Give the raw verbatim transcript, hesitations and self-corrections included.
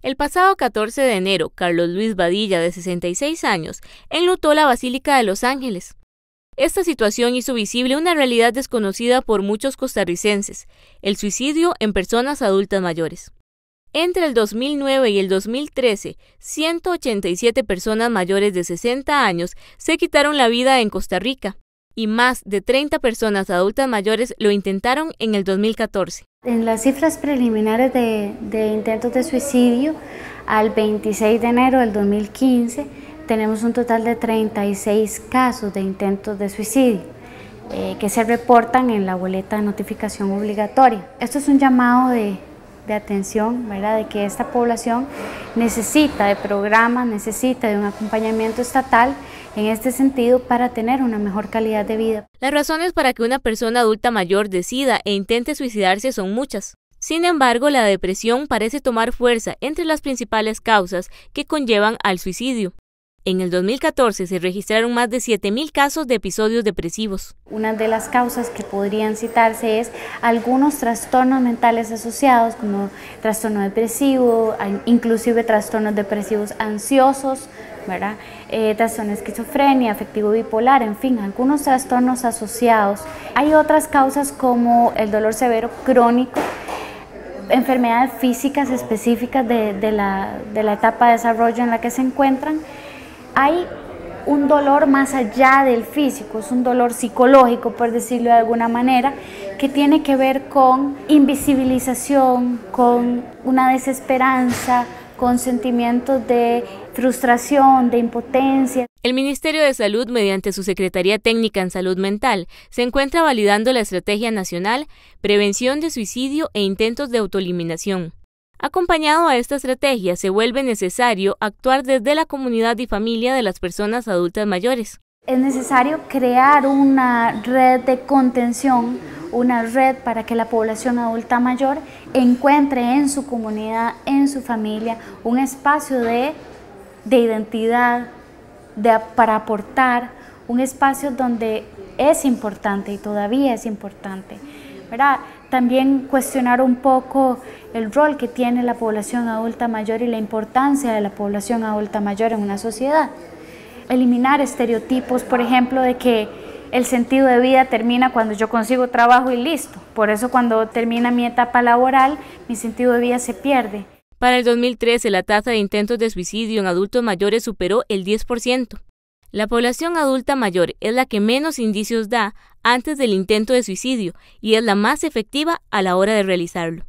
El pasado catorce de enero, Carlos Luis Badilla, de sesenta y seis años, enlutó la Basílica de Los Ángeles. Esta situación hizo visible una realidad desconocida por muchos costarricenses: el suicidio en personas adultas mayores. Entre el dos mil nueve y el dos mil trece, ciento ochenta y siete personas mayores de sesenta años se quitaron la vida en Costa Rica, y más de treinta personas adultas mayores lo intentaron en el dos mil catorce. En las cifras preliminares de, de intentos de suicidio, al veintiséis de enero del dos mil quince, tenemos un total de treinta y seis casos de intentos de suicidio eh, que se reportan en la boleta de notificación obligatoria. Esto es un llamado de, de atención, ¿verdad?, de que esta población necesita de programas, necesita de un acompañamiento estatal en este sentido para tener una mejor calidad de vida. Las razones para que una persona adulta mayor decida e intente suicidarse son muchas. Sin embargo, la depresión parece tomar fuerza entre las principales causas que conllevan al suicidio. En el dos mil catorce se registraron más de siete mil casos de episodios depresivos. Una de las causas que podrían citarse es algunos trastornos mentales asociados, como trastorno depresivo, inclusive trastornos depresivos ansiosos, ¿verdad? Eh, trastorno de esquizofrenia, afectivo bipolar, en fin, algunos trastornos asociados. Hay otras causas como el dolor severo crónico, enfermedades físicas específicas de, de, la, de la etapa de desarrollo en la que se encuentran. Hay un dolor más allá del físico, es un dolor psicológico, por decirlo de alguna manera, que tiene que ver con invisibilización, con una desesperanza, con sentimientos de frustración, de impotencia. El Ministerio de Salud, mediante su Secretaría Técnica en Salud Mental, se encuentra validando la Estrategia Nacional Prevención de Suicidio e Intentos de Autoeliminación. Acompañado a esta estrategia, se vuelve necesario actuar desde la comunidad y familia de las personas adultas mayores. Es necesario crear una red de contención, una red para que la población adulta mayor encuentre en su comunidad, en su familia, un espacio de, de identidad, de, para aportar, un espacio donde es importante y todavía es importante, ¿verdad? También cuestionar un poco el rol que tiene la población adulta mayor y la importancia de la población adulta mayor en una sociedad. Eliminar estereotipos, por ejemplo, de que el sentido de vida termina cuando yo consigo trabajo y listo. Por eso cuando termina mi etapa laboral, mi sentido de vida se pierde. Para el dos mil trece, la tasa de intentos de suicidio en adultos mayores superó el diez por ciento. La población adulta mayor es la que menos indicios da antes del intento de suicidio y es la más efectiva a la hora de realizarlo.